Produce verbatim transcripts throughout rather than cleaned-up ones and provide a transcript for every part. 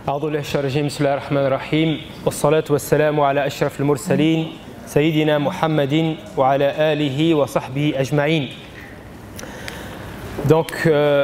أعوذ بالله من الشيطان الرجيم بسم الله الرحمن الرحيم والصلاة والسلام على أشرف المرسلين سيدنا محمد وعلى آله وصحبه أجمعين. Donc, euh,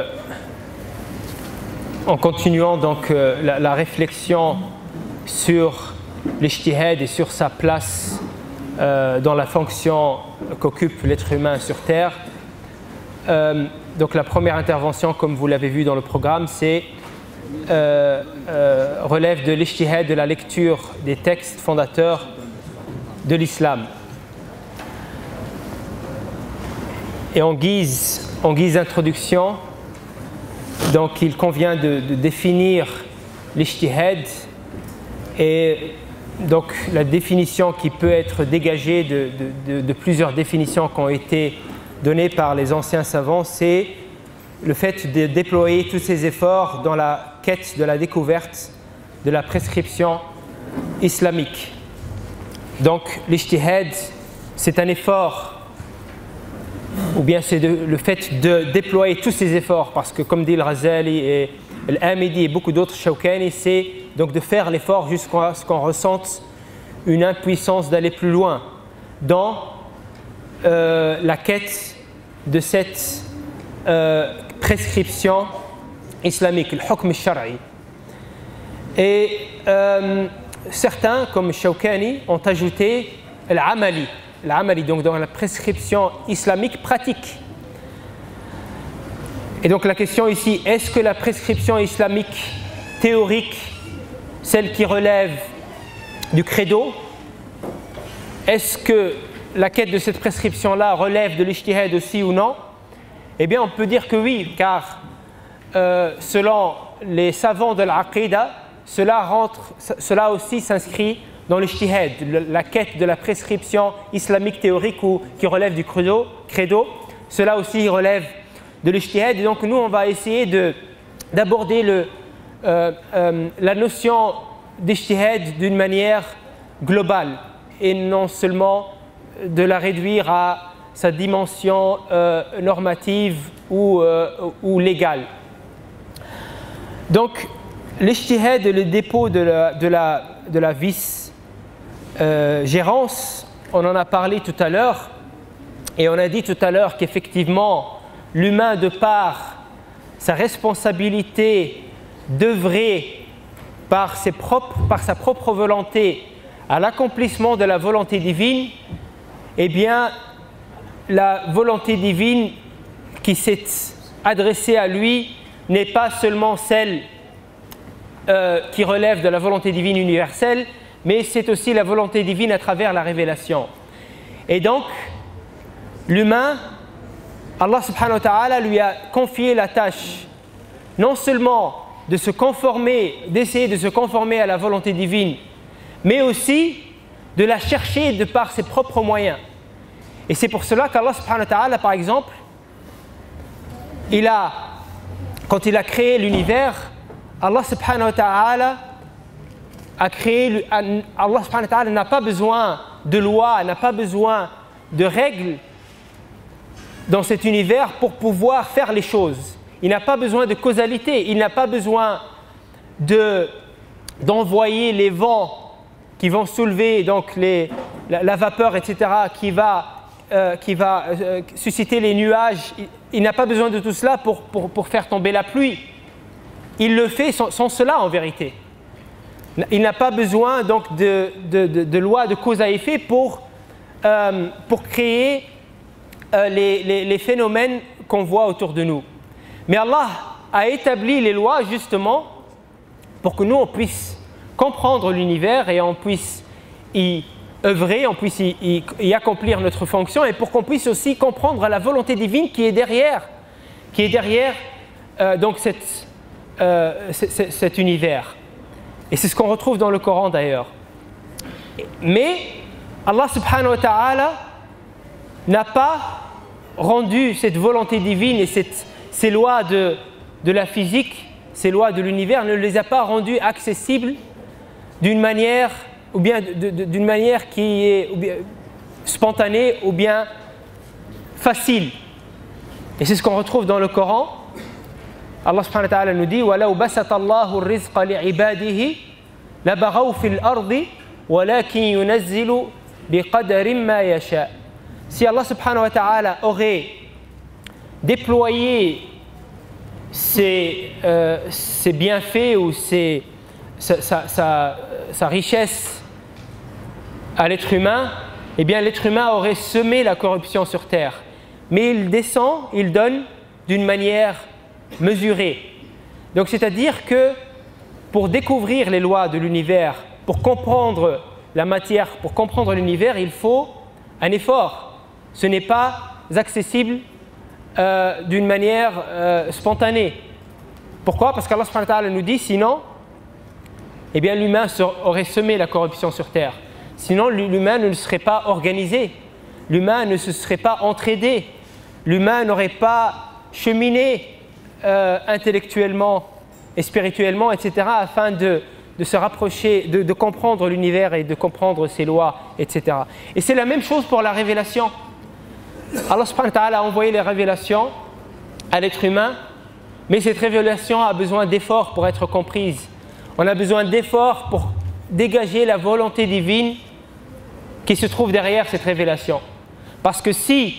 en continuant donc, euh, la, la réflexion sur l'ijtihad et sur sa place euh, dans la fonction qu'occupe l'être humain sur Terre, euh, donc la première intervention, comme vous l'avez vu dans le programme, c'est euh, euh, relève de l'ijtihad, de la lecture des textes fondateurs de l'islam. Et en guise, en guise d'introduction, donc il convient de, de définir l'ijtihad et donc la définition qui peut être dégagée de, de, de, de plusieurs définitions qui ont été données par les anciens savants, c'est le fait de déployer tous ces efforts dans la quête de la découverte de la prescription islamique. Donc l'ijtihad, c'est un effort, ou bien c'est le fait de déployer tous ces efforts, parce que comme dit le Ghazali et l'Amidi et beaucoup d'autres, Shawkani, c'est donc de faire l'effort jusqu'à ce qu'on ressente une impuissance d'aller plus loin dans euh, la quête de cette euh, prescription islamique, le hukm al-shar'i. Et euh, certains, comme Shawkani, ont ajouté l'amali, l'amali, donc dans la prescription islamique pratique. Et donc la question ici, est-ce que la prescription islamique théorique, celle qui relève du credo, est-ce que la quête de cette prescription-là relève de l'ijtihad aussi ou non? Eh bien, on peut dire que oui, car euh, selon les savants de l'aqida, cela, rentre, cela aussi s'inscrit dans l'ijtihad, la quête de la prescription islamique théorique ou qui relève du credo, credo cela aussi relève de l'ijtihad. Et donc nous, on va essayer d'aborder euh, euh, la notion d'ijtihad d'une manière globale et non seulement de la réduire à sa dimension euh, normative ou, euh, ou légale. Donc, l'ijtihad est le dépôt de la, de la, de la vice-gérance. Euh, on en a parlé tout à l'heure et on a dit tout à l'heure qu'effectivement, l'humain, de par sa responsabilité d'œuvrer par, ses propres, par sa propre volonté à l'accomplissement de la volonté divine, eh bien, la volonté divine qui s'est adressée à lui n'est pas seulement celle euh, qui relève de la volonté divine universelle, mais c'est aussi la volonté divine à travers la révélation. Et donc, l'humain, Allah subhanahu wa ta'ala lui a confié la tâche non seulement de se conformer, d'essayer de se conformer à la volonté divine, mais aussi de la chercher de par ses propres moyens. Et c'est pour cela qu'Allah subhanahu wa ta'ala, par exemple, il a, quand il a créé l'univers, Allah subhanahu wa ta'ala a créé, Allah subhanahu wa ta'ala n'a pas besoin de lois, n'a pas besoin de règles dans cet univers pour pouvoir faire les choses. Il n'a pas besoin de causalité, il n'a pas besoin de, d'envoyer les vents qui vont soulever donc les, la, la vapeur, et cetera, qui va Euh, qui va euh, susciter les nuages. Il, il n'a pas besoin de tout cela pour, pour, pour faire tomber la pluie. Il le fait sans, sans cela en vérité. Il n'a pas besoin donc de, de, de, de loi de cause à effet pour, euh, pour créer euh, les, les, les phénomènes qu'on voit autour de nous. Mais Allah a établi les lois justement pour que nous on puisse comprendre l'univers et on puisse y œuvrer, on puisse y, y, y accomplir notre fonction et pour qu'on puisse aussi comprendre la volonté divine qui est derrière, qui est derrière euh, donc cette, euh, cet, cet univers. Et c'est ce qu'on retrouve dans le Coran d'ailleurs. Mais Allah subhanahu wa ta'ala n'a pas rendu cette volonté divine et cette, ces lois de, de la physique, ces lois de l'univers, ne les a pas rendues accessibles d'une manière ou bien d'une manière qui est ou bien spontanée ou bien facile. Et c'est ce qu'on retrouve dans le Coran. Allah subhanahu wa ta'ala nous dit وَلَوْ بَسَطَ اللَّهُ الرِّزْقَ لِعِبَادِهِ لَبَغَوْا فِي الْأَرْضِ وَلَكِنْ يُنَزِّلُ بِقَدَرٍ مَا يَشَاءُ. Si Allah subhanahu wa ta'ala aurait déployé ses, euh, ses bienfaits ou ses, sa, sa, sa, sa richesse à l'être humain, eh bien l'être humain aurait semé la corruption sur terre. Mais il descend, il donne d'une manière mesurée. Donc c'est-à-dire que pour découvrir les lois de l'univers, pour comprendre la matière, pour comprendre l'univers, il faut un effort. Ce n'est pas accessible euh, d'une manière euh, spontanée. Pourquoi? Parce qu'Allah subhanahu wa ta'ala nous dit, sinon, eh bien l'humain aurait semé la corruption sur terre. Sinon, l'humain ne serait pas organisé. L'humain ne se serait pas entraidé. L'humain n'aurait pas cheminé euh, intellectuellement et spirituellement, et cetera, afin de, de se rapprocher, de, de comprendre l'univers et de comprendre ses lois, et cetera. Et c'est la même chose pour la révélation. Allah subhanahu wa ta'ala a envoyé les révélations à l'être humain, mais cette révélation a besoin d'efforts pour être comprise. On a besoin d'efforts pour dégager la volonté divine qui se trouve derrière cette révélation. Parce que si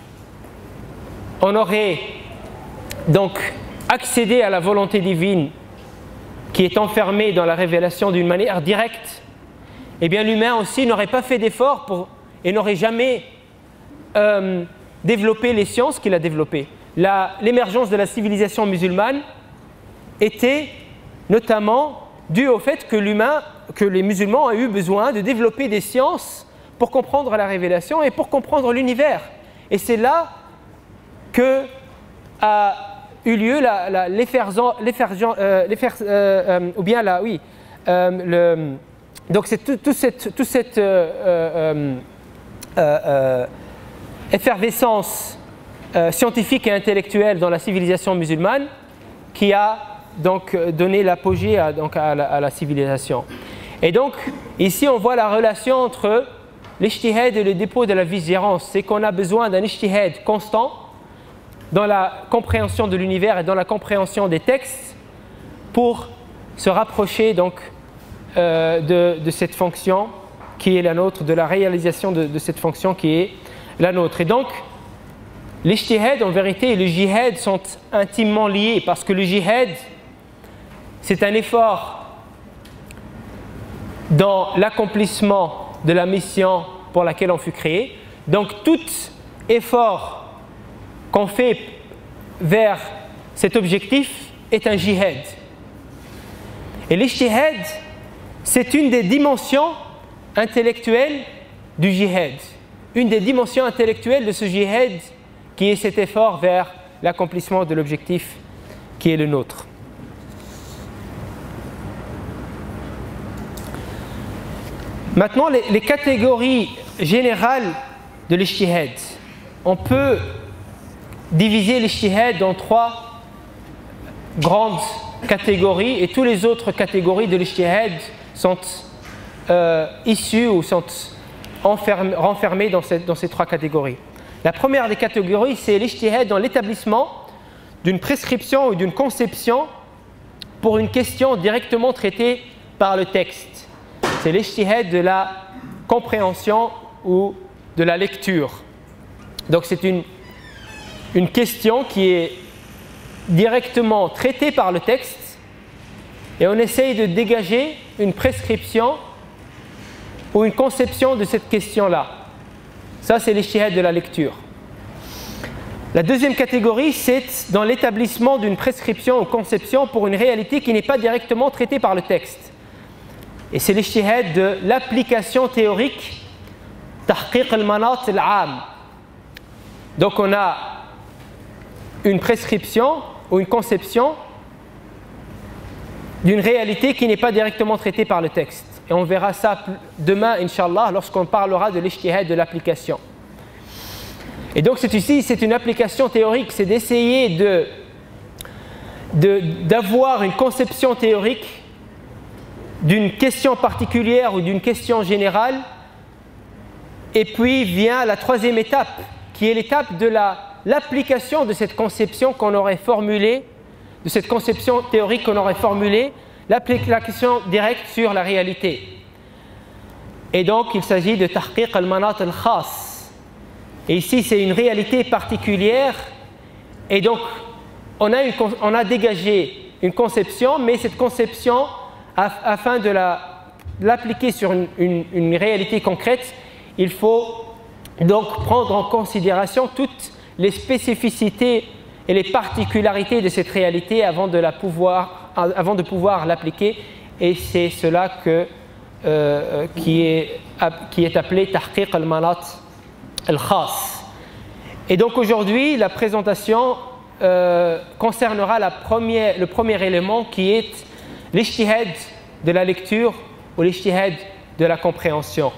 on aurait donc accédé à la volonté divine qui est enfermée dans la révélation d'une manière directe, eh bien l'humain aussi n'aurait pas fait d'efforts pour, et n'aurait jamais euh, développé les sciences qu'il a développées. L'émergence de la civilisation musulmane était notamment due au fait que l'humain, que les musulmans ont eu besoin de développer des sciences pour comprendre la révélation et pour comprendre l'univers. Et c'est là que a eu lieu l'effervescence, euh, euh, euh, ou bien là, oui, euh, le, donc c'est toute tout cette, tout cette euh, euh, euh, euh, effervescence euh, scientifique et intellectuelle dans la civilisation musulmane qui a donc donné l'apogée à, donc à, la, à la civilisation. Et donc ici on voit la relation entre l'ijtihad et le dépôt de la vigilance. C'est qu'on a besoin d'un ijtihad constant dans la compréhension de l'univers et dans la compréhension des textes pour se rapprocher donc euh, de, de cette fonction qui est la nôtre, de la réalisation de, de cette fonction qui est la nôtre. Et donc l'ijtihad en vérité et le jihad sont intimement liés parce que le jihad c'est un effort dans l'accomplissement de la mission pour laquelle on fut créé. Donc tout effort qu'on fait vers cet objectif est un jihad. Et l'ijtihad, c'est une des dimensions intellectuelles du jihad. Une des dimensions intellectuelles de ce jihad qui est cet effort vers l'accomplissement de l'objectif qui est le nôtre. Maintenant, les, les catégories générales de l'ijtihad. On peut diviser l'ijtihad en trois grandes catégories et toutes les autres catégories de l'ijtihad sont euh, issues ou sont enfermées, renfermées dans, cette, dans ces trois catégories. La première des catégories, c'est l'ijtihad dans l'établissement d'une prescription ou d'une conception pour une question directement traitée par le texte. C'est l'ijtihad de la compréhension ou de la lecture. Donc c'est une, une question qui est directement traitée par le texte et on essaye de dégager une prescription ou une conception de cette question-là. Ça, c'est l'ijtihad de la lecture. La deuxième catégorie, c'est dans l'établissement d'une prescription ou conception pour une réalité qui n'est pas directement traitée par le texte. Et c'est l'ijtihad de l'application théorique tahqiq al-manat al-'am. Donc on a une prescription ou une conception d'une réalité qui n'est pas directement traitée par le texte. Et on verra ça demain, Inch'Allah, lorsqu'on parlera de l'ijtihad de l'application. Et donc c'est ici, c'est une application théorique, c'est d'essayer de, de, d'avoir une conception théorique d'une question particulière ou d'une question générale. Et puis vient la troisième étape, qui est l'étape de la, l'application de cette conception qu'on aurait formulée de cette conception théorique qu'on aurait formulée, l'application directe sur la réalité. Et donc, il s'agit de tahqiq al-manat al-khas. Et ici, c'est une réalité particulière. Et donc, on a, une, on a dégagé une conception, mais cette conception, afin de l'appliquer sur une, une, une réalité concrète, il faut donc prendre en considération toutes les spécificités et les particularités de cette réalité avant de, la pouvoir, avant de pouvoir l'appliquer. Et c'est cela que, euh, qui, est, qui est appelé tahqiq al-manat al-khas. Et donc aujourd'hui, la présentation euh, concernera la première, le premier élément qui est l'ijtihad de la lecture ou l'ijtihad de la compréhension.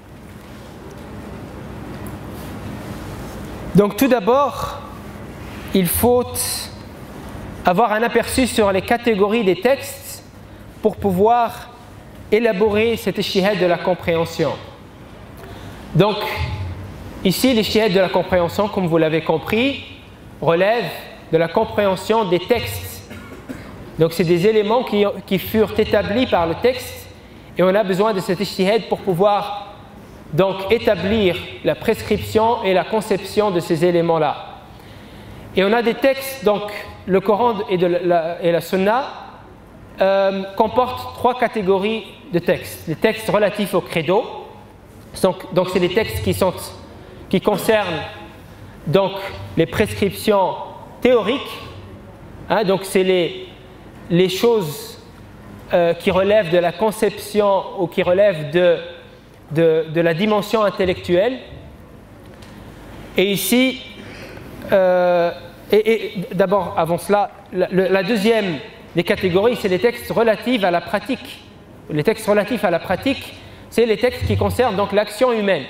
Donc tout d'abord, il faut avoir un aperçu sur les catégories des textes pour pouvoir élaborer cet ijtihad de la compréhension. Donc ici, l'ijtihad de la compréhension, comme vous l'avez compris, relève de la compréhension des textes. Donc c'est des éléments qui, qui furent établis par le texte et on a besoin de cet ijtihad pour pouvoir donc établir la prescription et la conception de ces éléments-là. Et on a des textes, donc le Coran et, de la, et la Sunna euh, comportent trois catégories de textes. Les textes relatifs au credo, donc, donc c'est des textes qui, sont, qui concernent donc, les prescriptions théoriques, hein, donc c'est les, les choses euh, qui relèvent de la conception ou qui relèvent de De, de la dimension intellectuelle. Et ici, euh, et, et d'abord, avant cela, la, la deuxième des catégories, c'est les textes relatifs à la pratique. Les textes relatifs à la pratique, c'est les textes qui concernent donc l'action humaine.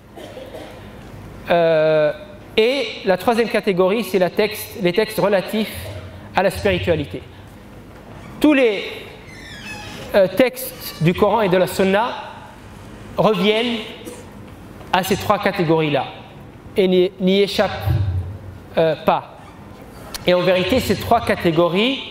Euh, et la troisième catégorie, c'est la texte, les textes relatifs à la spiritualité. Tous les euh, textes du Coran et de la Sunna reviennent à ces trois catégories-là et n'y échappent euh, pas. Et en vérité, ces trois catégories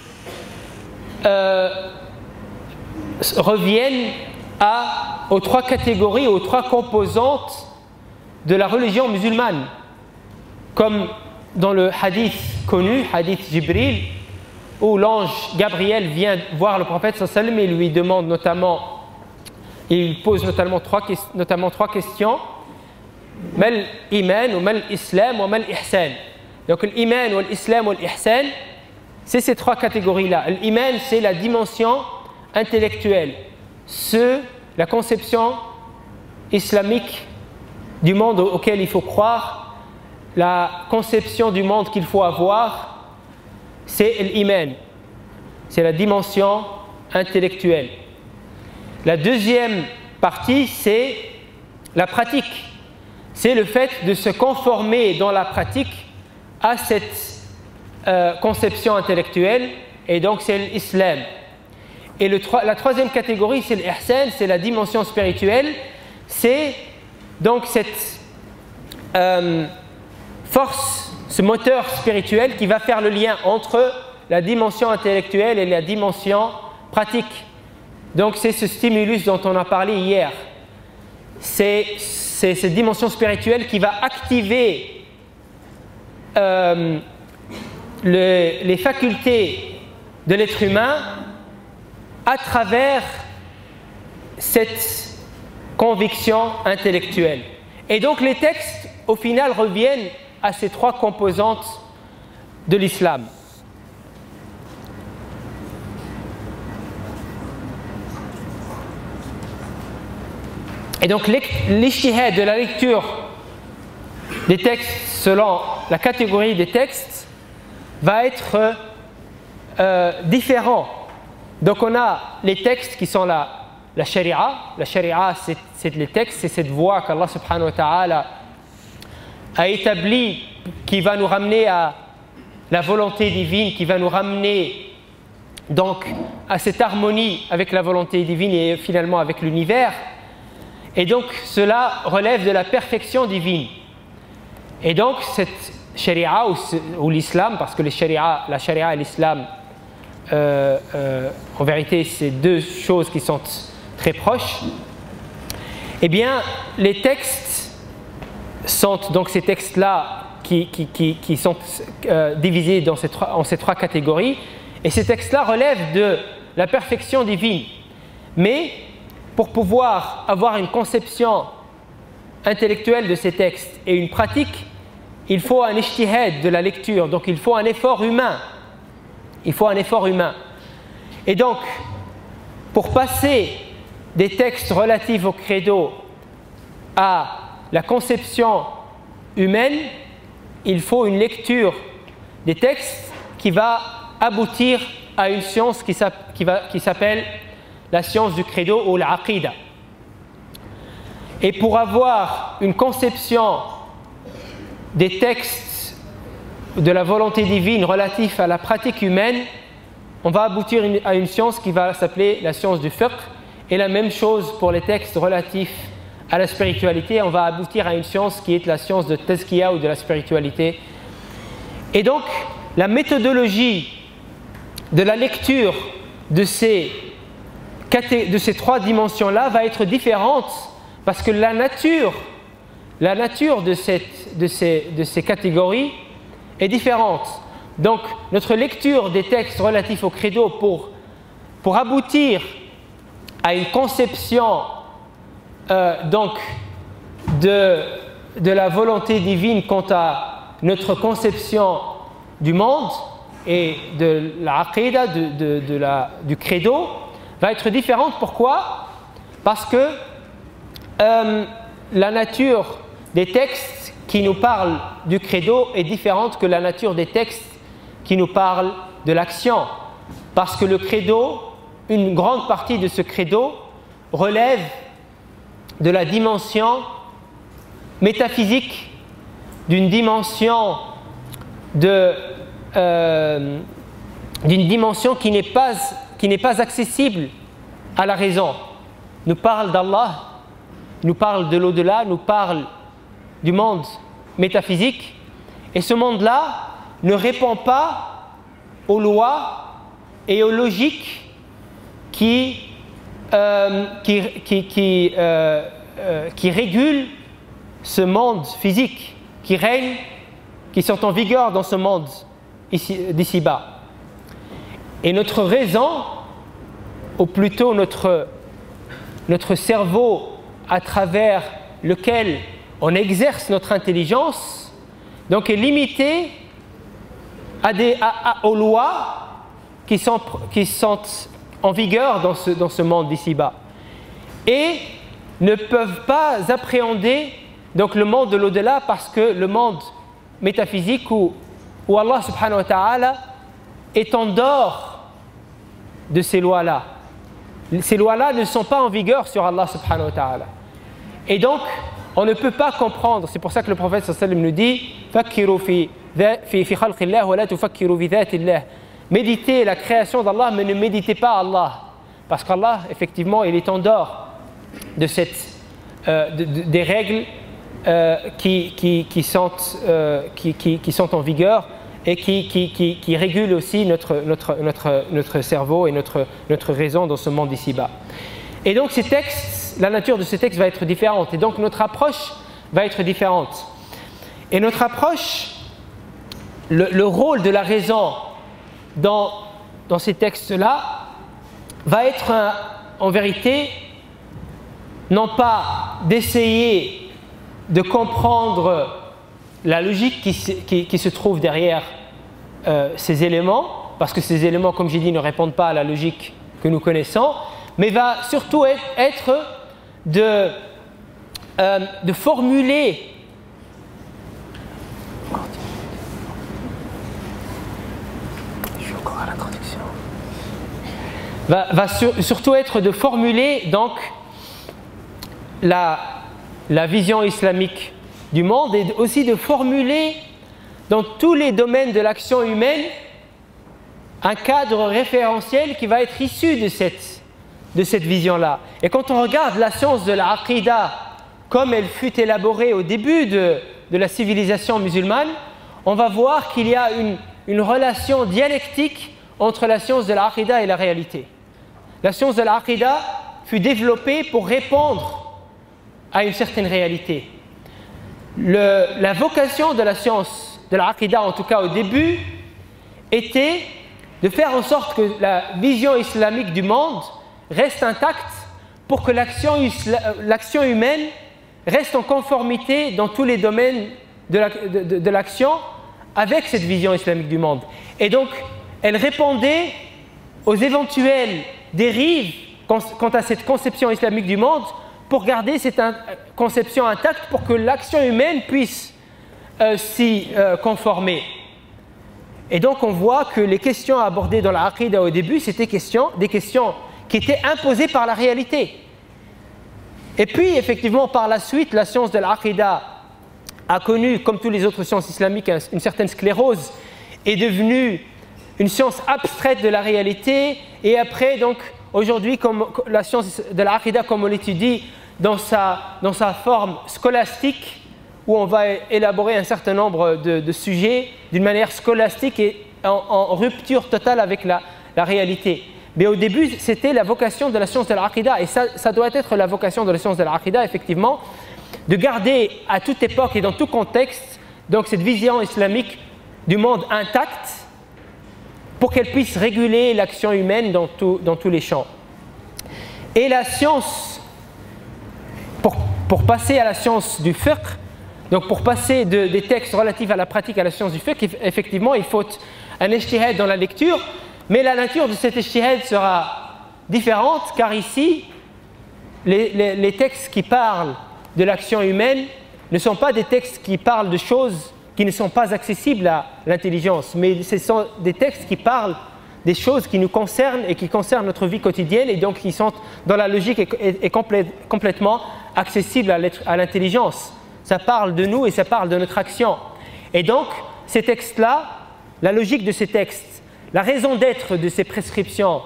euh, reviennent à, aux trois catégories, aux trois composantes de la religion musulmane. Comme dans le hadith connu, hadith Jibril, où l'ange Gabriel vient voir le prophète sallallahu alayhi wa sallam et lui demande notamment Il pose notamment trois, notamment trois questions. Mal iman, ou mal islam, ou mal ihsan. Donc l'iman, ou l'islam, ou l'ihsan, c'est ces trois catégories-là. L'iman, c'est la dimension intellectuelle. Ce, la conception islamique du monde auquel il faut croire, la conception du monde qu'il faut avoir, c'est l'iman. C'est la dimension intellectuelle. La deuxième partie, c'est la pratique. C'est le fait de se conformer dans la pratique à cette euh, conception intellectuelle, et donc c'est l'islam. Et le, la troisième catégorie, c'est l'ihsan, c'est la dimension spirituelle. C'est donc cette euh, force, ce moteur spirituel qui va faire le lien entre la dimension intellectuelle et la dimension pratique. Donc c'est ce stimulus dont on a parlé hier. C'est cette dimension spirituelle qui va activer euh, le, les facultés de l'être humain à travers cette conviction intellectuelle. Et donc les textes, au final, reviennent à ces trois composantes de l'islam. Et donc l'ijtihad de la lecture des textes selon la catégorie des textes va être euh, différent. Donc on a les textes qui sont la, la sharia. La sharia, c'est les textes, c'est cette voie qu'Allah subhanahu wa ta'ala a établie qui va nous ramener à la volonté divine, qui va nous ramener donc à cette harmonie avec la volonté divine et finalement avec l'univers. Et donc cela relève de la perfection divine. Et donc cette sharia ou, ou l'islam, parce que les sharia, la sharia et l'islam, euh, euh, en vérité, c'est deux choses qui sont très proches. Eh bien, les textes sont, donc ces textes-là, qui, qui, qui, qui sont euh, divisés dans ces trois, en ces trois catégories, et ces textes-là relèvent de la perfection divine. Mais, pour pouvoir avoir une conception intellectuelle de ces textes et une pratique, il faut un ijtihad de la lecture, donc il faut un effort humain. Il faut un effort humain. Et donc, pour passer des textes relatifs au credo à la conception humaine, il faut une lecture des textes qui va aboutir à une science qui s'appelle la science du credo ou l'aqida. Et pour avoir une conception des textes de la volonté divine relatifs à la pratique humaine, on va aboutir à une science qui va s'appeler la science du fiqh, et la même chose pour les textes relatifs à la spiritualité, on va aboutir à une science qui est la science de tazkiya ou de la spiritualité. Et donc, la méthodologie de la lecture de ces, de ces trois dimensions-là va être différente, parce que la nature, la nature de, cette, de, ces, de ces catégories est différente. Donc, notre lecture des textes relatifs au credo pour, pour aboutir à une conception euh, donc, de, de la volonté divine quant à notre conception du monde et de l'aqida, de, de, de la, du credo, va être différente. Pourquoi? Parce que euh, la nature des textes qui nous parlent du credo est différente que la nature des textes qui nous parlent de l'action. Parce que le credo, une grande partie de ce credo relève de la dimension métaphysique, d'une dimension de euh, d'une dimension qui n'est pas qui n'est pas accessible à la raison. Nous parle d'Allah, nous parle de l'au-delà, nous parle du monde métaphysique, et ce monde-là ne répond pas aux lois et aux logiques qui, euh, qui, qui, qui, euh, euh, qui régulent ce monde physique, qui règne, qui sont en vigueur dans ce monde d'ici-bas. Et notre raison, ou plutôt notre, notre cerveau à travers lequel on exerce notre intelligence, donc est limité à des, à, à, aux lois qui sont, qui sont en vigueur dans ce, dans ce monde d'ici-bas, et ne peuvent pas appréhender donc le monde de l'au-delà, parce que le monde métaphysique où, où Allah subhanahu wa ta'ala est en dehors de ces lois-là. Ces lois-là ne sont pas en vigueur sur Allah subhanahu wa ta'ala. Et donc, on ne peut pas comprendre. C'est pour ça que le prophète sallallahu alayhi wa sallam nous dit Fakkiru fi, fi, fi khalqillah wa la tufakkiru fi dhatillah. Méditez la création d'Allah, mais ne méditez pas Allah. Parce qu'Allah, effectivement, il est en dehors de cette, euh, de, de, des règles euh, qui, qui, qui, sont, euh, qui, qui, qui sont en vigueur et qui, qui, qui, qui régulent aussi notre, notre, notre, notre cerveau et notre, notre raison dans ce monde ici-bas. Et donc ces textes, la nature de ces textes va être différente, et donc notre approche va être différente. Et notre approche, le, le rôle de la raison dans, dans ces textes-là va être un, en vérité non pas d'essayer de comprendre la logique qui, qui, qui se trouve derrière euh, ces éléments, parce que ces éléments, comme j'ai dit, ne répondent pas à la logique que nous connaissons, mais va surtout être, être de, euh, de formuler je suis encore à la traduction va, va sur, surtout être de formuler donc la, la vision islamique du monde, et aussi de formuler dans tous les domaines de l'action humaine un cadre référentiel qui va être issu de cette, de cette vision-là. Et quand on regarde la science de la aqida comme elle fut élaborée au début de, de la civilisation musulmane, on va voir qu'il y a une, une relation dialectique entre la science de l'Aqida et la réalité. La science de l'Aqida fut développée pour répondre à une certaine réalité. Le, la vocation de la science de l'Aqida, en tout cas au début, était de faire en sorte que la vision islamique du monde reste intacte pour que l'action l'action humaine reste en conformité dans tous les domaines de la, de, de, de l'action avec cette vision islamique du monde. Et donc, elle répondait aux éventuelles dérives quant à cette conception islamique du monde pour garder cette conception intacte pour que l'action humaine puisse euh, s'y euh, conformer. Et donc on voit que les questions abordées dans l'Aqida au début, c'était questions, des questions qui étaient imposées par la réalité. Et puis effectivement par la suite, la science de l'Aqida a connu, comme toutes les autres sciences islamiques, une certaine sclérose, est devenue une science abstraite de la réalité. Et après, donc aujourd'hui, comme la science de l'Aqida, comme on l'étudie dans sa, dans sa forme scolastique, où on va élaborer un certain nombre de, de sujets d'une manière scolastique et en, en rupture totale avec la, la réalité. Mais au début, c'était la vocation de la science de l'Aqida, et ça, ça doit être la vocation de la science de l'Aqida, effectivement, de garder à toute époque et dans tout contexte donc cette vision islamique du monde intacte pour qu'elle puisse réguler l'action humaine dans, tout, dans tous les champs. Et la science, pour, pour passer à la science du fiqh, donc pour passer de, des textes relatifs à la pratique à la science du fiqh, effectivement, il faut un ijtihad dans la lecture, mais la nature de cet ijtihad sera différente, car ici, les, les, les textes qui parlent de l'action humaine ne sont pas des textes qui parlent de choses qui ne sont pas accessibles à l'intelligence, mais ce sont des textes qui parlent des choses qui nous concernent et qui concernent notre vie quotidienne et donc qui sont dans la logique et, et, et complè, complètement accessibles à l'intelligence. Ça parle de nous et ça parle de notre action. Et donc, ces textes-là, la logique de ces textes, la raison d'être de ces prescriptions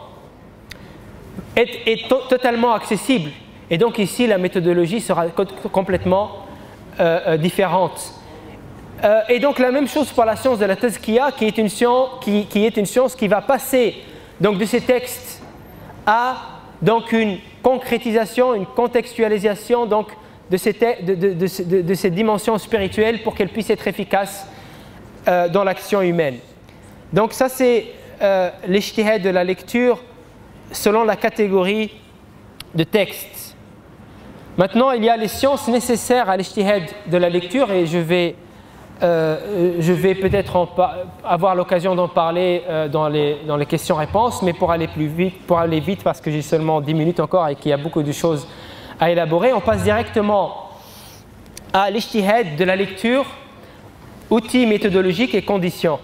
est, est to totalement accessible. Et donc ici, la méthodologie sera complètement euh, euh, différente. Euh, et donc la même chose pour la science de la tazkiya, qui est une science qui, qui, est une science qui va passer donc, de ces textes à donc, une concrétisation, une contextualisation donc, de, ces de, de, de, de, de cette dimension spirituelle pour qu'elle puisse être efficace euh, dans l'action humaine. Donc ça c'est euh, l'ijtihad de la lecture selon la catégorie de textes. Maintenant il y a les sciences nécessaires à l'ijtihad de la lecture et je vais Euh, je vais peut-être avoir l'occasion d'en parler euh, dans les, dans les questions-réponses, mais pour aller plus vite, pour aller vite parce que j'ai seulement dix minutes encore et qu'il y a beaucoup de choses à élaborer, on passe directement à l'ijtihad de la lecture, outils méthodologiques et conditions.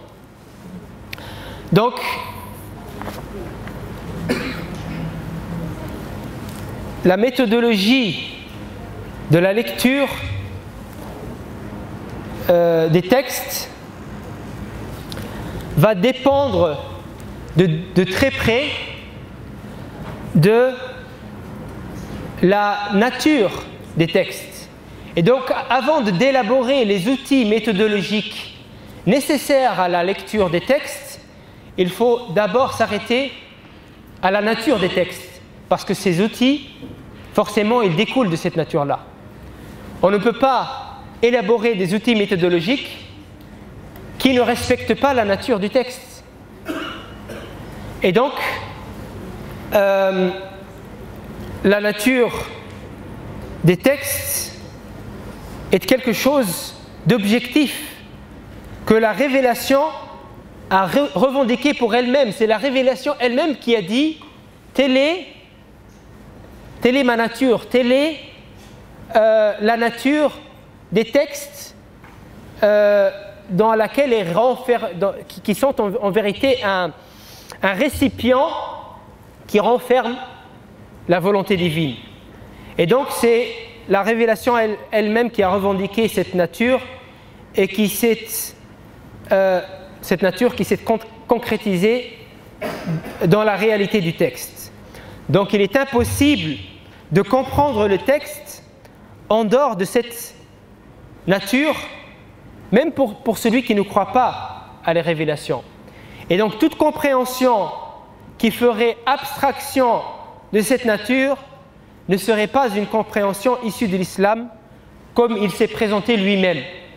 Donc, la méthodologie de la lecture Euh, des textes va dépendre de, de très près de la nature des textes. Et donc, avant de d'élaborer les outils méthodologiques nécessaires à la lecture des textes, il faut d'abord s'arrêter à la nature des textes, parce que ces outils, forcément, ils découlent de cette nature-là. On ne peut pas élaborer des outils méthodologiques qui ne respectent pas la nature du texte. Et donc, euh, la nature des textes est quelque chose d'objectif que la révélation a re revendiqué pour elle-même. C'est la révélation elle-même qui a dit « telle est, telle est ma nature, telle est euh, la nature des textes euh, dans laquelle est renfer, dans, qui, qui sont en, en vérité un, un récipient qui renferme la volonté divine. » Et donc c'est la révélation elle, elle-même qui a revendiqué cette nature et qui s'est euh, cette nature qui s'est con concrétisée dans la réalité du texte. Donc il est impossible de comprendre le texte en dehors de cette nature même pour, pour celui qui ne croit pas à les révélations. Et donc toute compréhension qui ferait abstraction de cette nature ne serait pas une compréhension issue de l'islam comme il s'est présenté lui-même.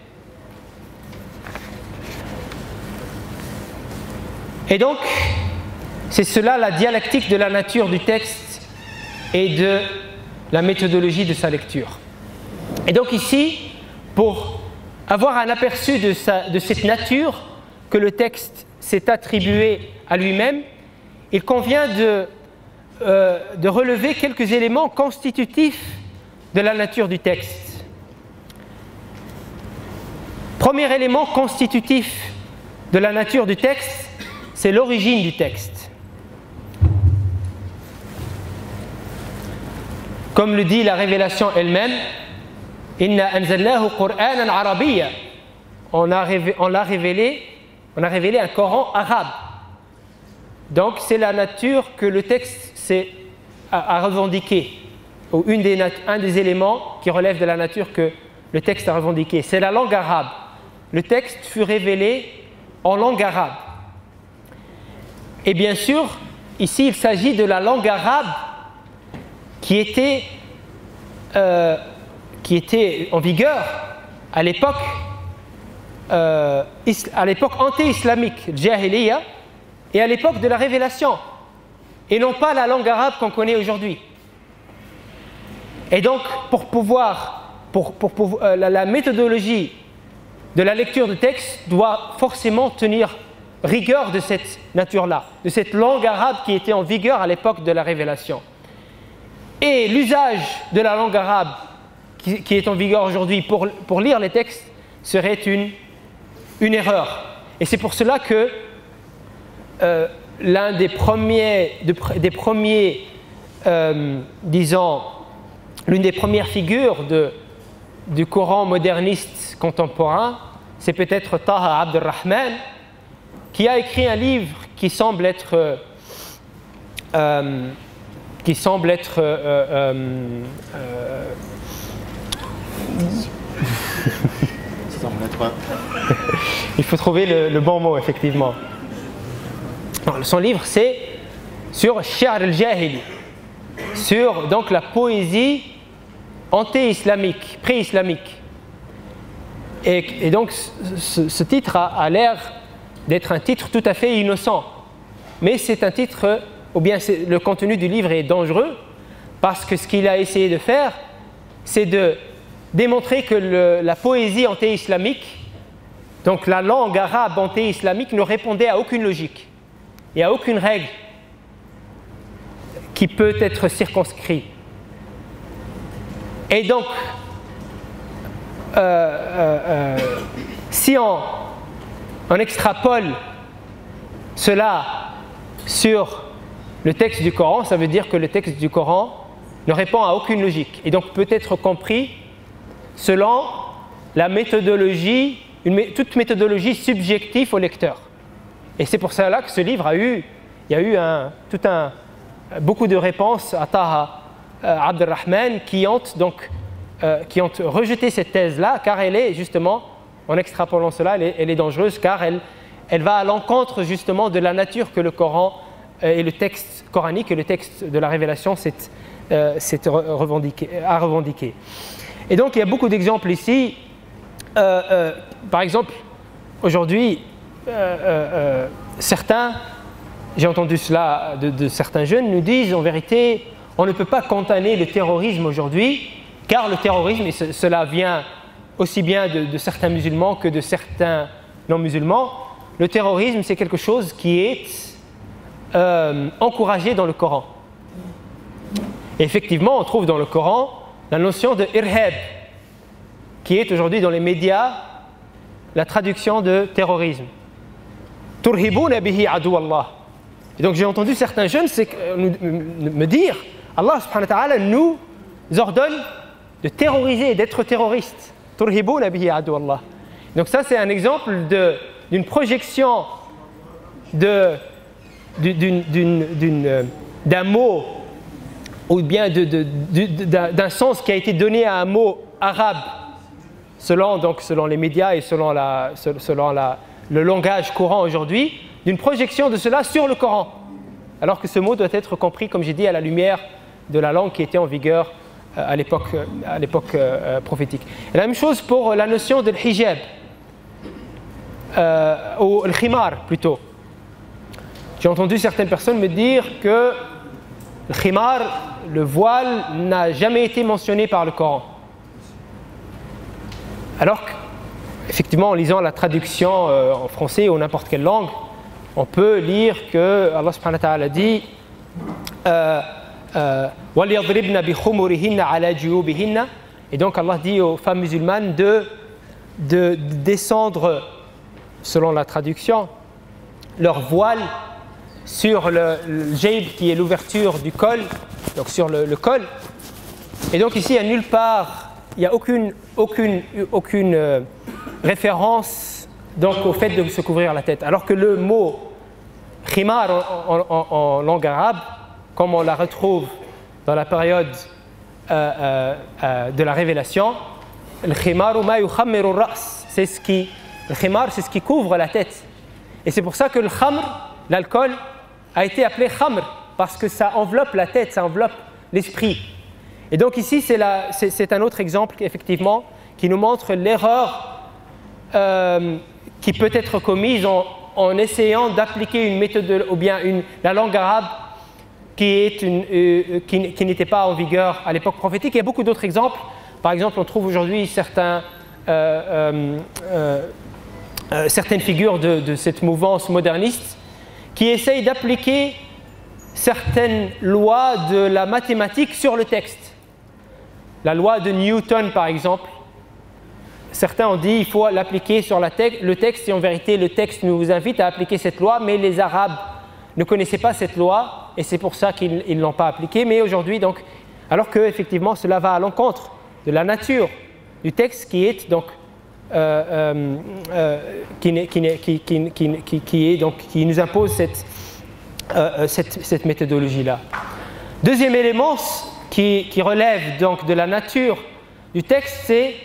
Et donc, c'est cela la dialectique de la nature du texte et de la méthodologie de sa lecture. Et donc ici, pour avoir un aperçu de, sa, de cette nature que le texte s'est attribué à lui-même, il convient de, euh, de relever quelques éléments constitutifs de la nature du texte. Premier élément constitutif de la nature du texte, c'est l'origine du texte. Comme le dit la révélation elle-même, Inna anzalnahu Qur'anan arabiyya. On a révélé, on l'a révélé, on a révélé un Coran arabe. Donc c'est la nature que le texte s'est a, a revendiqué, ou une des, un des éléments qui relève de la nature que le texte a revendiqué. C'est la langue arabe. Le texte fut révélé en langue arabe. Et bien sûr, ici il s'agit de la langue arabe qui était, euh, qui était en vigueur à l'époque euh, à l'époque anté-islamique, Jahiliya, et à l'époque de la révélation, et non pas la langue arabe qu'on connaît aujourd'hui. Et donc, pour pouvoir, pour, pour, pour euh, la, la méthodologie de la lecture du texte doit forcément tenir rigueur de cette nature-là, de cette langue arabe qui était en vigueur à l'époque de la révélation. Et l'usage de la langue arabe qui, qui est en vigueur aujourd'hui pour, pour lire les textes serait une, une erreur. Et c'est pour cela que euh, l'un des premiers, de, des premiers euh, disons, l'une des premières figures de, du Coran moderniste contemporain, c'est peut-être Taha Abd-Rahman, qui a écrit un livre qui semble être, euh, euh, qui semble être euh, euh, euh, il faut trouver le, le bon mot, effectivement. Alors, son livre, c'est sur Shi'r al-Jahili, sur donc la poésie anté-islamique, pré-islamique. Et, et donc, ce, ce titre a, a l'air d'être un titre tout à fait innocent. Mais c'est un titre, ou bien le contenu du livre est dangereux, parce que ce qu'il a essayé de faire, c'est de démontrer que le, la poésie anté-islamique, donc la langue arabe anté-islamique, ne répondait à aucune logique et à aucune règle qui peut être circonscrite. Et donc, euh, euh, euh, si on, on extrapole cela sur le texte du Coran, ça veut dire que le texte du Coran ne répond à aucune logique et donc peut être compris selon la méthodologie, une, toute méthodologie subjective au lecteur. Et c'est pour cela que ce livre a eu, il y a eu un, tout un, beaucoup de réponses à Taha euh, Abd-Rahman qui ont donc euh, qui ont rejeté cette thèse-là, car elle est justement, en extrapolant cela, elle est, elle est dangereuse, car elle, elle va à l'encontre justement de la nature que le Coran euh, et le texte coranique et le texte de la révélation s'est euh, revendiqué, a revendiqué. Et donc il y a beaucoup d'exemples ici. Euh, euh, par exemple, aujourd'hui, euh, euh, certains, j'ai entendu cela de, de certains jeunes, nous disent en vérité, on ne peut pas condamner le terrorisme aujourd'hui, car le terrorisme, et ce, cela vient aussi bien de, de certains musulmans que de certains non-musulmans, le terrorisme c'est quelque chose qui est euh, encouragé dans le Coran. Et effectivement, on trouve dans le Coran la notion de irhab, qui est aujourd'hui dans les médias la traduction de terrorisme. Turhibouna bihi adu Allah. Et donc j'ai entendu certains jeunes me dire, Allah subhanahu wa ta'ala nous ordonne de terroriser et d'être terroristes. Turhibouna bihi adu Allah. Donc ça c'est un exemple d'une projection de, d'un mot ou bien d'un sens qui a été donné à un mot arabe selon, donc, selon les médias et selon, la, selon la, le langage courant aujourd'hui, d'une projection de cela sur le Coran. Alors que ce mot doit être compris, comme j'ai dit, à la lumière de la langue qui était en vigueur euh, à l'époque à l'époque euh, prophétique. Et la même chose pour la notion de l'hijab, euh, ou le khimar plutôt. J'ai entendu certaines personnes me dire que le khimar, le voile, n'a jamais été mentionné par le Coran. Alors qu'effectivement, en lisant la traduction euh, en français ou n'importe quelle langue, on peut lire que Allah subhanahu wa ta'ala dit euh, euh, et donc Allah dit aux femmes musulmanes de, de, de descendre, selon la traduction, leur voile sur le, le jayb qui est l'ouverture du col, donc sur le, le col. Et donc ici, il n'y a nulle part, il n'y a aucune, aucune, aucune euh, référence donc, au fait de se couvrir la tête. Alors que le mot khimar en, en, en, en langue arabe, comme on la retrouve dans la période euh, euh, euh, de la révélation, le khimar ma yukhammiru ras, c'est ce qui, le khimar, c'est ce qui couvre la tête. Et c'est pour ça que le khamr, l'alcool, a été appelé khamr, parce que ça enveloppe la tête, ça enveloppe l'esprit. Et donc ici, c'est, la, c'est, c'est un autre exemple, effectivement, qui nous montre l'erreur euh, qui peut être commise en, en essayant d'appliquer une méthode, ou bien une, la langue arabe qui, est une, euh, qui, qui n'était pas en vigueur à l'époque prophétique. Il y a beaucoup d'autres exemples. Par exemple, on trouve aujourd'hui certains, euh, euh, euh, certaines figures de, de cette mouvance moderniste qui essayent d'appliquer certaines lois de la mathématique sur le texte. La loi de Newton, par exemple. Certains ont dit qu'il faut l'appliquer sur la te- le texte, et en vérité, le texte nous invite à appliquer cette loi, mais les Arabes ne connaissaient pas cette loi, et c'est pour ça qu'ils ne l'ont pas appliquée. Mais aujourd'hui, donc, alors que effectivement, cela va à l'encontre de la nature du texte qui est donc euh, euh, euh, qui, qui, qui, qui, qui, qui, qui est donc qui nous impose cette, euh, cette, cette méthodologie-là. Deuxième élément qui, qui relève donc de la nature du texte, c'est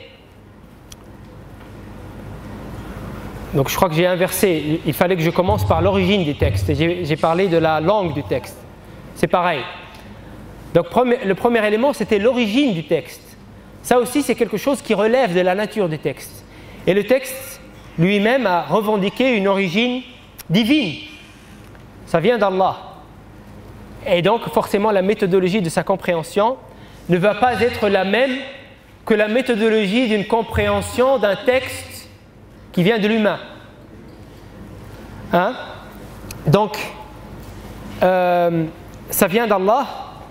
donc je crois que j'ai inversé. Il fallait que je commence par l'origine du texte. J'ai, j'ai parlé de la langue du texte. C'est pareil. Donc premier, le premier élément, c'était l'origine du texte. Ça aussi, c'est quelque chose qui relève de la nature du texte. Et le texte lui-même a revendiqué une origine divine. Ça vient d'Allah. Et donc, forcément, la méthodologie de sa compréhension ne va pas être la même que la méthodologie d'une compréhension d'un texte qui vient de l'humain. Hein? Donc, euh, ça vient d'Allah.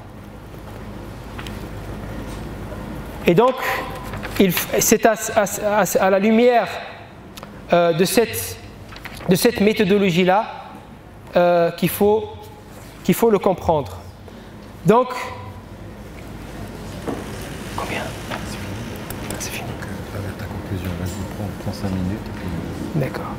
Et donc, il, c'est à, à, à, à la lumière euh, de, cette, de cette méthodologie-là euh, qu'il faut, qu'il faut le comprendre. Donc, combien? C'est fini. Avec ta conclusion, vas-y, prends, prends cinq minutes. Puis... D'accord.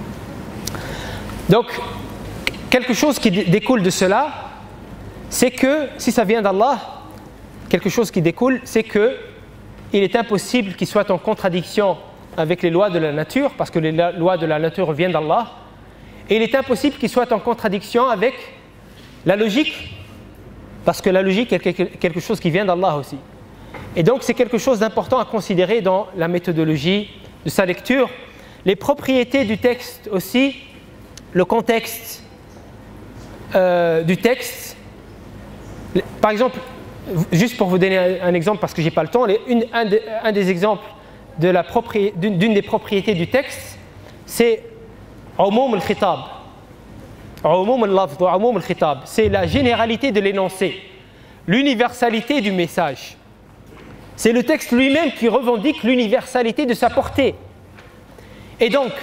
Donc, quelque chose qui d- découle de cela, c'est que, si ça vient d'Allah, quelque chose qui découle, c'est que il est impossible qu'il soit en contradiction avec les lois de la nature, parce que les lois de la nature viennent d'Allah, et il est impossible qu'il soit en contradiction avec la logique, parce que la logique est quelque chose qui vient d'Allah aussi. Et donc c'est quelque chose d'important à considérer dans la méthodologie de sa lecture. Les propriétés du texte aussi, le contexte euh, du texte. Par exemple, juste pour vous donner un, un exemple, parce que je n'ai pas le temps, les, une, un, de, un des exemples de la propri, d'une, d'une des propriétés du texte, c'est umum al-khitab. Umum al-lafz, umum al-khitab. C'est la généralité de l'énoncé, l'universalité du message. C'est le texte lui-même qui revendique l'universalité de sa portée. Et donc,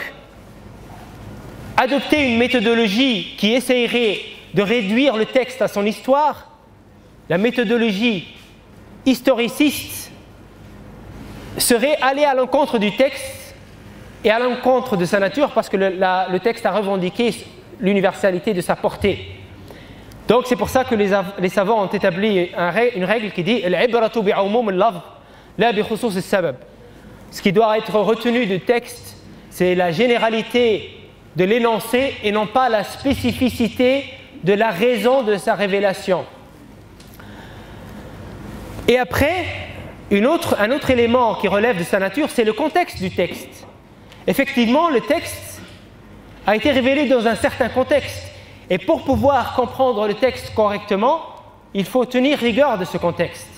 adopter une méthodologie qui essayerait de réduire le texte à son histoire, la méthodologie historiciste, serait aller à l'encontre du texte et à l'encontre de sa nature, parce que le, la, le texte a revendiqué l'universalité de sa portée. Donc c'est pour ça que les, les savants ont établi un, une règle qui dit « Al-ibratu bi'umum al-lafz la bi khusus al-sabab ». ce qui doit être retenu du texte, c'est la généralité de l'énoncé et non pas la spécificité de la raison de sa révélation. Et après, une autre, un autre élément qui relève de sa nature, c'est le contexte du texte. Effectivement, le texte a été révélé dans un certain contexte. Et pour pouvoir comprendre le texte correctement, il faut tenir rigueur de ce contexte.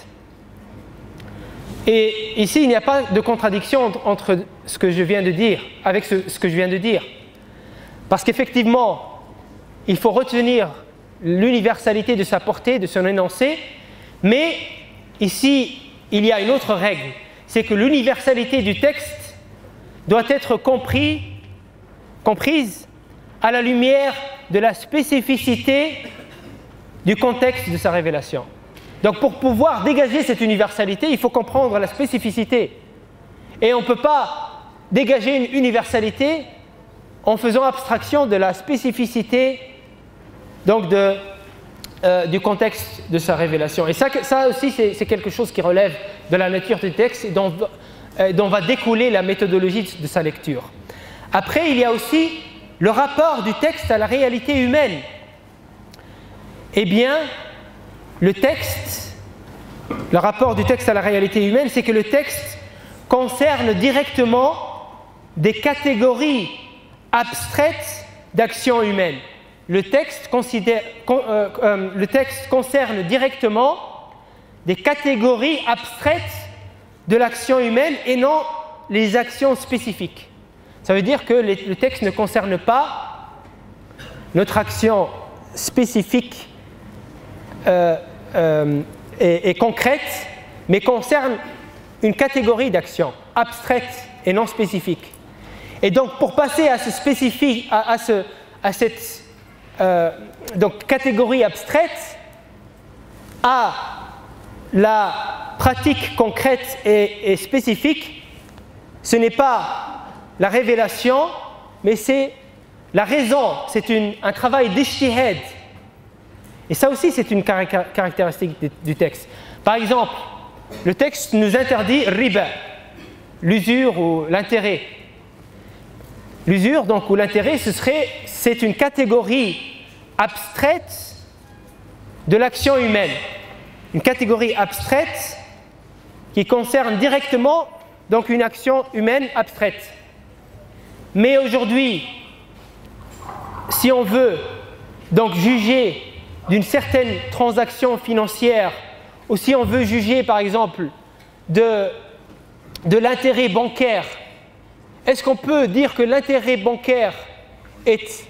Et ici, il n'y a pas de contradiction entre ce que je viens de dire, avec ce, ce que je viens de dire. Parce qu'effectivement, il faut retenir l'universalité de sa portée, de son énoncé, mais ici, il y a une autre règle, c'est que l'universalité du texte doit être compris, comprise à la lumière de la spécificité du contexte de sa révélation. Donc pour pouvoir dégager cette universalité, il faut comprendre la spécificité. Et on ne peut pas dégager une universalité en faisant abstraction de la spécificité donc de, euh, du contexte de sa révélation. Et ça, ça aussi, c'est, c'est quelque chose qui relève de la nature du texte et dont, euh, dont va découler la méthodologie de sa lecture. Après, il y a aussi le rapport du texte à la réalité humaine. Eh bien, le texte, le rapport du texte à la réalité humaine, c'est que le texte concerne directement des catégories abstraites d'actions humaines. Le texte, considère, euh, euh, le texte concerne directement des catégories abstraites de l'action humaine et non les actions spécifiques. Ça veut dire que le texte ne concerne pas notre action spécifique euh, euh, et, et concrète, mais concerne une catégorie d'actions abstraites et non spécifiques. Et donc, pour passer à ce spécifique, à, à, ce, à cette euh, donc, catégorie abstraite, à la pratique concrète et, et spécifique, ce n'est pas la révélation, mais c'est la raison, c'est une, un travail d'ijtihad. Et ça aussi, c'est une caractéristique du texte. Par exemple, le texte nous interdit riba, l'usure ou l'intérêt. L'usure, donc, ou l'intérêt, ce serait, c'est une catégorie abstraite de l'action humaine. Une catégorie abstraite qui concerne directement donc, une action humaine abstraite. Mais aujourd'hui, si on veut donc juger d'une certaine transaction financière, ou si on veut juger par exemple de, de l'intérêt bancaire, est-ce qu'on peut dire que l'intérêt bancaire est,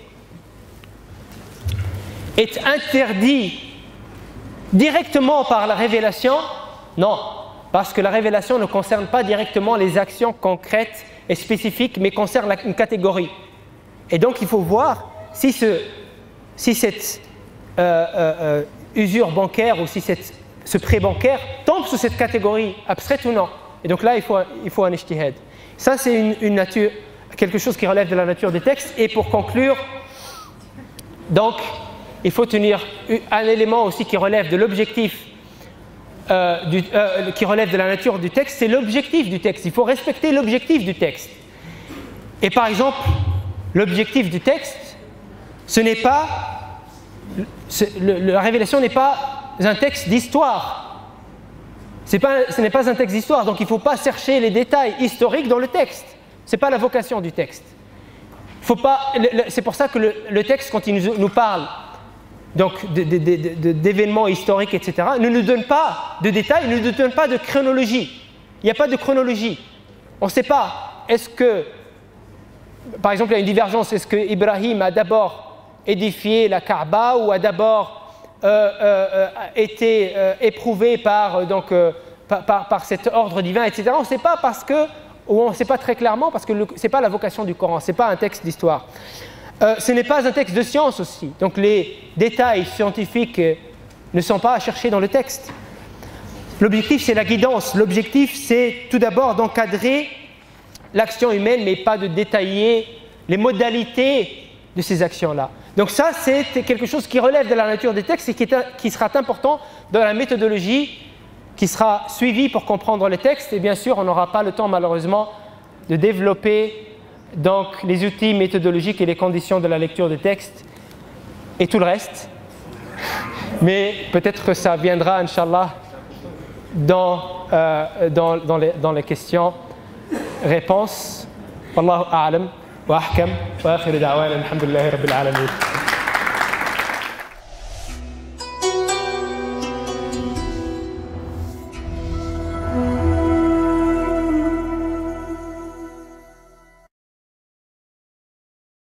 est interdit directement par la révélation? Non, parce que la révélation ne concerne pas directement les actions concrètes et spécifique, mais concerne une catégorie. Et donc, il faut voir si, ce, si cette euh, euh, usure bancaire ou si cette, ce prêt bancaire tombe sous cette catégorie abstraite ou non. Et donc là, il faut, il faut un ijtihad. Ça, c'est une, une nature, quelque chose qui relève de la nature des textes. Et pour conclure, donc, il faut tenir un élément aussi qui relève de l'objectif Euh, du, euh, qui relève de la nature du texte, c'est l'objectif du texte. Il faut respecter l'objectif du texte. Et par exemple, l'objectif du texte, ce n'est pas, le, la révélation n'est pas un texte d'histoire. C'est pas, ce n'est pas un texte d'histoire, donc il ne faut pas chercher les détails historiques dans le texte. Ce n'est pas la vocation du texte. Faut pas, c'est pour ça que le, le texte, quand il nous, nous parle donc d'événements historiques, et cetera, ne nous donne pas de détails, ne nous donne pas de chronologie. Il n'y a pas de chronologie. On ne sait pas, est-ce que, par exemple, il y a une divergence, est-ce que Ibrahim a d'abord édifié la Kaaba ou a d'abord euh, euh, été euh, éprouvé par, donc, euh, par, par, par cet ordre divin, et cetera. On ne sait pas parce que, ou on ne sait pas très clairement parce que ce n'est pas la vocation du Coran, ce n'est pas un texte d'histoire. Euh, ce n'est pas un texte de science aussi, donc les détails scientifiques euh, ne sont pas à chercher dans le texte. L'objectif, c'est la guidance. L'objectif, c'est tout d'abord d'encadrer l'action humaine, mais pas de détailler les modalités de ces actions-là. Donc ça, c'est quelque chose qui relève de la nature des textes et qui, est, qui sera important dans la méthodologie qui sera suivi pour comprendre le texte. Et bien sûr, on n'aura pas le temps malheureusement de développer donc, les outils méthodologiques et les conditions de la lecture du texte et tout le reste. Mais peut-être que ça viendra, Inch'Allah, dans, euh, dans, dans, les, dans les questions-réponses. Wallahu a'lam wa ahkam wa akhiru da'wana alhamdulillahi rabbil alamin.